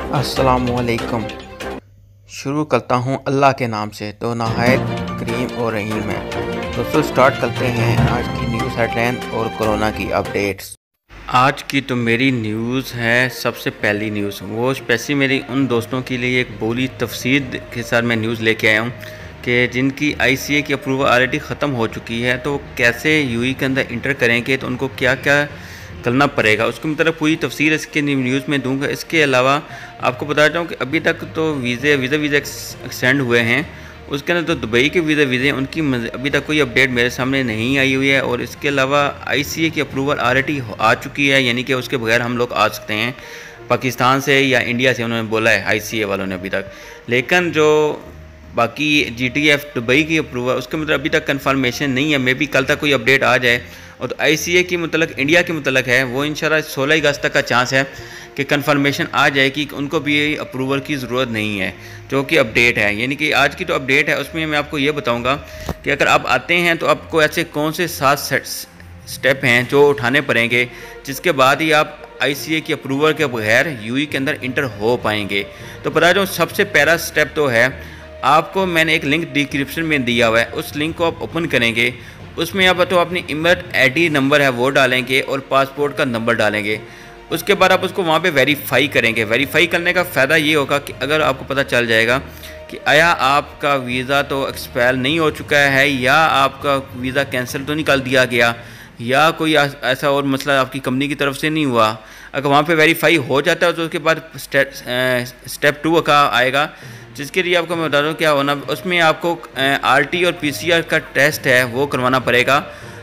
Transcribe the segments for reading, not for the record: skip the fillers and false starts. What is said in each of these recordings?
अस्सलामुअलैकुम। शुरू करता हूँ अल्लाह के नाम से तो नहायत करीम और रहीम है। दोस्तों स्टार्ट करते हैं आज की न्यूज़ हेडलाइन और कोरोना की अपडेट्स। आज की तो मेरी न्यूज़ है सबसे पहली न्यूज़, वो स्पेशली मेरी उन दोस्तों के लिए एक पूरी तफसील के साथ मैं न्यूज़ लेके आया हूँ कि जिनकी ICA की अप्रूवल ऑलरेडी ख़त्म हो चुकी है, तो कैसे UAE के अंदर इंटर करेंगे, तो उनको क्या क्या करना पड़ेगा उसकी मतलब पूरी तफसील इसके न्यूज़ में दूंगा। इसके अलावा आपको बताता हूँ कि अभी तक तो वीज़े एक्सटेंड हुए हैं, उसके अंदर तो दुबई के वीज़े उनकी अभी तक कोई अपडेट मेरे सामने नहीं आई हुई है। और इसके अलावा ICA की अप्रूवल ऑलरेडी आ चुकी है, यानी कि उसके बगैर हम लोग आ सकते हैं पाकिस्तान से या इंडिया से, उन्होंने बोला है ICA वालों ने अभी तक। लेकिन जो बाकी GTF दुबई की अप्रूवल उसके मतलब अभी तक कंफर्मेशन नहीं है, मे बी कल तक कोई अपडेट आ जाए। और तो ICA की मतलब इंडिया के मतलब है वो इंशाल्लाह 16 अगस्त तक का चांस है कि कंफर्मेशन आ जाए कि उनको भी अप्रूवल की ज़रूरत नहीं है, जो कि अपडेट है। यानी कि आज की तो अपडेट है, उसमें मैं आपको ये बताऊंगा कि अगर आप आते हैं तो आपको ऐसे कौन से 7 स्टेप हैं जो उठाने पड़ेंगे, जिसके बाद ही आप ICA की अप्रूवल के बगैर UAE के अंदर इंटर हो पाएंगे। तो पता जो सबसे पहला स्टेप तो है, आपको मैंने एक लिंक डिस्क्रिप्शन में दिया हुआ है, उस लिंक को आप ओपन करेंगे, उसमें आप तो अपनी इमरत ID नंबर है वो डालेंगे और पासपोर्ट का नंबर डालेंगे। उसके बाद आप उसको वहाँ पे वेरीफाई करेंगे। वेरीफाई करने का फ़ायदा ये होगा कि अगर आपको पता चल जाएगा कि आया आपका वीज़ा तो एक्सपायर नहीं हो चुका है, या आपका वीज़ा कैंसिल तो निकाल दिया गया, या कोई ऐसा और मसला आपकी कंपनी की तरफ से नहीं हुआ। अगर वहाँ पे वेरीफाई हो जाता है तो उसके बाद स्टेप 2 का आएगा, जिसके लिए आपको मैं बता दूँ क्या होना। उसमें आपको RT और PCR का टेस्ट है वो करवाना पड़ेगा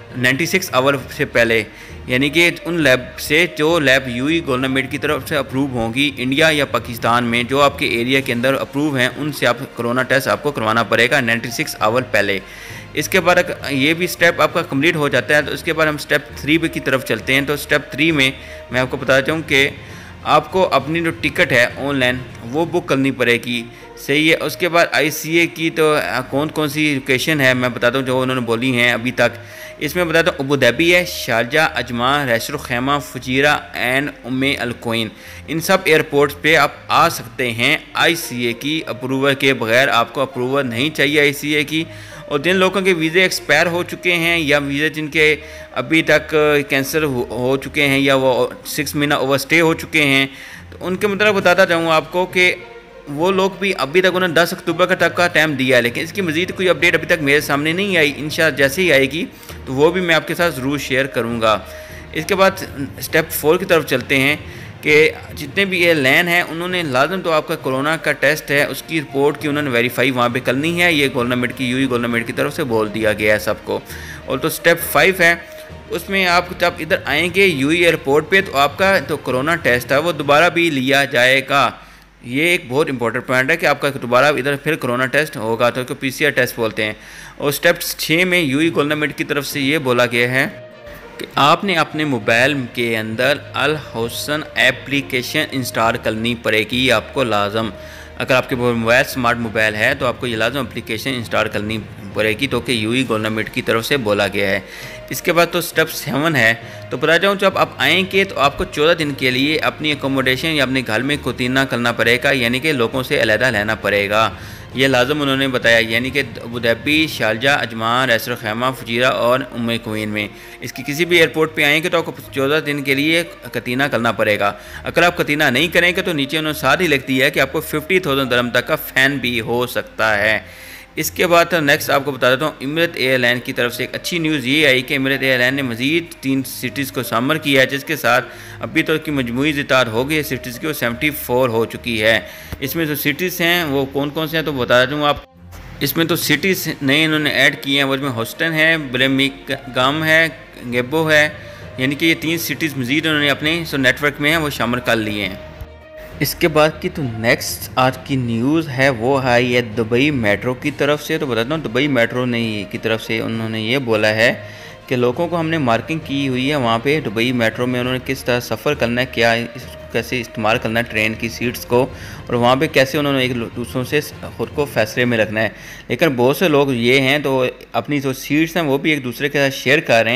96 आवर से पहले, यानी कि उन लैब से जो लैब UAE गवर्नमेंट की तरफ से अप्रूव होंगी इंडिया या पाकिस्तान में, जो आपके एरिया के अंदर अप्रूव हैं, उनसे आप कोरोना टेस्ट आपको करवाना पड़ेगा 96 आवर पहले। इसके बाद ये भी स्टेप आपका कंप्लीट हो जाता है तो उसके बाद हम स्टेप 3 की तरफ चलते हैं। तो स्टेप 3 में मैं आपको बताता हूँ कि आपको अपनी जो टिकट है ऑनलाइन वो बुक करनी पड़ेगी, सही है। उसके बाद ICA की तो कौन कौन सी लोकेशन है मैं बताता हूँ जो उन्होंने बोली हैं अभी तक। इसमें बताता हूँ अबू धाबी है, Sharjah, Ajman, Ras Al Khaimah, Fujairah and Umm Al Quwain. इन सब एयरपोर्ट्स पे आप आ सकते हैं ICA की अप्रूवल के बगैर। आपको अप्रूवल नहीं चाहिए ICA की। और जिन लोगों के वीज़े एक्सपायर हो चुके हैं या वीज़े जिनके अभी तक कैंसिल हो चुके हैं या वो 6 महीना ओवरस्टे हो चुके हैं, तो उनके मतलब बताता जाऊँ आपको कि वो लोग भी अभी तक उन्होंने 10 अक्टूबर तक का टाइम दिया है, लेकिन इसकी मज़ीद कोई अपडेट अभी तक मेरे सामने नहीं आई। इंशाल्लाह जैसे ही आएगी तो वो भी मैं आपके साथ ज़रूर शेयर करूँगा। इसके बाद स्टेप 4 की तरफ चलते हैं कि जितने भी एयरलाइन हैं उन्होंने लाजम तो आपका कोरोना का टेस्ट है उसकी रिपोर्ट की उन्होंने वेरीफाई वहाँ पे करनी है। ये गवर्नमेंट की UAE गवर्नमेंट की तरफ से बोल दिया गया है सबको। और तो स्टेप 5 है, उसमें आप जब इधर आएंगे UAE एयरपोर्ट पे तो आपका जो कोरोना टेस्ट है वो दोबारा भी लिया जाएगा। ये एक बहुत इंपॉर्टेंट पॉइंट है कि आपका दोबारा इधर फिर कोरोना टेस्ट होगा, तो इसको PCR टेस्ट बोलते हैं। और स्टेप 6 में UAE गवर्नमेंट की तरफ से ये बोला गया है कि आपने अपने मोबाइल के अंदर अल हुसन एप्लीकेशन इंस्टॉल करनी पड़ेगी आपको लाजम। अगर आपके मोबाइल स्मार्ट मोबाइल है तो आपको ये लाजम एप्लीकेशन इंस्टॉल करनी पड़ेगी, तो कि UAE गवर्नमेंट की तरफ से बोला गया है। इसके बाद तो स्टेप 7 है, तो पता जाऊँ जब आप आएंगे तो आपको 14 दिन के लिए अपनी अकोमोडेशन या अपने घर में क्वारंटाइन करना पड़ेगा, यानी कि लोगों से अलहदा रहना पड़ेगा। ये लाजम उन्होंने बताया, यानी कि Abu Dhabi, Sharjah, Ajman, Ras Al Khaimah, Fujairah और उम्मे कोइन में। इसकी किसी भी एयरपोर्ट पे आएंगे तो आपको 14 दिन के लिए क्वारंटाइन करना पड़ेगा। अगर आप क्वारंटाइन नहीं करेंगे तो नीचे उन्होंने साथ ही लिख दिया है कि आपको 50,000 दिरहम तक का फ़ाइन भी हो सकता है। इसके बाद नेक्स्ट आपको बता देता हूँ इमरत एयरलाइन की तरफ से एक अच्छी न्यूज़ ये आई कि इमरत एयरलाइन ने मज़ीद 3 सिटीज़ को शामिल किया है, जिसके साथ अभी तक की मजमूई ज़ितार हो गई सिटीज़ की वो 74 हो चुकी है। इसमें जो सिटीज़ हैं वो कौन कौन से हैं तो बता दूँ आप। इसमें तो सिटीज़ नए इन्होंने ऐड किए हैं, वो इसमें होस्टन है, बर्मिंघम है, गेबो है, यानी कि ये 3 सिटीज़ मज़ीद उन्होंने अपने जो नेटवर्क में हैं वो शामिल कर लिए हैं। इसके बाद की तो नेक्स्ट आज की न्यूज़ है वो है ये दुबई मेट्रो की तरफ से। तो बताता हूँ दुबई मेट्रो ने की तरफ से उन्होंने ये बोला है कि लोगों को हमने मार्किंग की हुई है वहाँ पे दुबई मेट्रो में उन्होंने किस तरह सफ़र करना है, क्या कैसे इस्तेमाल करना है ट्रेन की सीट्स को, और वहाँ पे कैसे उन्होंने एक दूसरों से ख़ुद को फैसले में रखना है। लेकिन बहुत से लोग ये हैं तो अपनी जो सीट्स हैं वो भी एक दूसरे के साथ शेयर कर रहे हैं।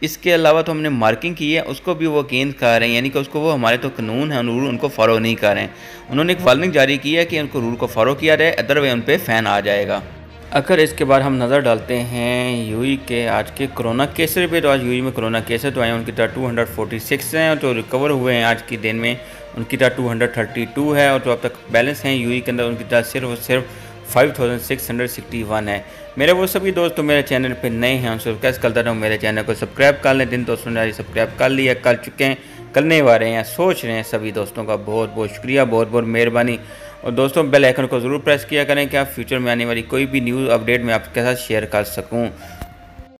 इसके अलावा तो हमने मार्किंग की है उसको भी वो अगेंस्ट कर रहे हैं, यानी कि उसको वो हमारे तो कानून है रूल उनको फॉलो नहीं कर रहे हैं। उन्होंने एक वार्निंग जारी की है कि उनको रूल को फॉलो किया जाए, अदरवाइज उन पर फ़ैन आ जाएगा। अगर इसके बाद हम नज़र डालते हैं यूएई के आज के कोरोना केसेस पे, तो आज यूएई में कोरोना केसेस तो आए उनकी तरह 246 हैं, और जो रिकवर हुए हैं आज के दिन में उनकी तरह 232 है, और जो अब तक बैलेंस हैं यूएई के अंदर उनकी तरह सिर्फ और सिर्फ 5661 है। मेरे वो सभी दोस्त तो मेरे चैनल पे नए हैं उनसे रिक्वेस्ट करता हूँ मेरे चैनल को सब्सक्राइब कर लें। दिन दोस्तों ने सब्सक्राइब कर लिया, कर चुके हैं, करने वाले हैं, सोच रहे हैं। सभी दोस्तों का बहुत बहुत शुक्रिया, बहुत बहुत मेहरबानी। और दोस्तों बेल आइकन को ज़रूर प्रेस किया करें कि आप फ्यूचर में आने वाली कोई भी न्यूज़ अपडेट मैं आपके साथ शेयर कर सकूं।